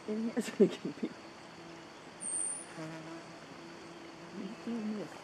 in here so it can be. What are you doing this?